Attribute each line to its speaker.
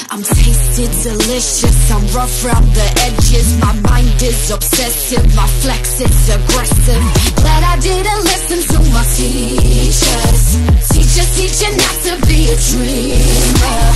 Speaker 1: I'm tasted delicious, I'm rough round the edges. My mind is obsessive, my flex is aggressive. Glad I didn't listen to my teachers. Teachers teaching not to be a dreamer.